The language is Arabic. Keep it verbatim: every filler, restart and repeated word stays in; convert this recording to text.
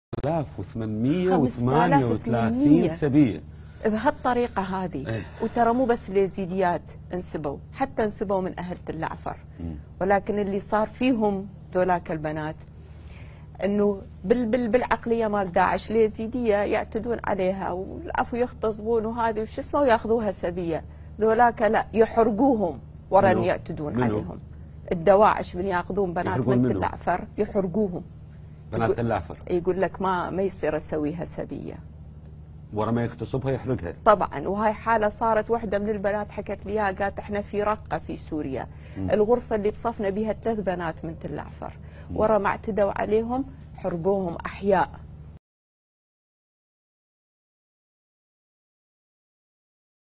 آلاف وثمانمئة وثمانية وثلاثين سبية بهالطريقة هذه. ايه. وترى مو بس اليزيديات انسبوا، حتى انسبوا من أهل تل أعفر. ولكن اللي صار فيهم ذولاك البنات انه بال بال بالعقليه مال داعش اليزيديه يعتدون عليها والعفو يغتصبون وهذه وش اسمه وياخذوها سبيه. ذولاك لا، يحرقوهم ورا ان يعتدون منو؟ عليهم. الدواعش من ياخذون بنات من تل أعفر يحرقوهم. بنات تل أعفر يقول لك ما ما يصير اسويها سبيه. ورا ما يغتصبها يحرقها. طبعا. وهاي حاله صارت، واحده من البنات حكت لي اياها، قالت احنا في رقه في سوريا، م. الغرفه اللي بصفنا بها ثلاث بنات من تل أعفر، ورا ما اعتدوا عليهم حرقوهم احياء.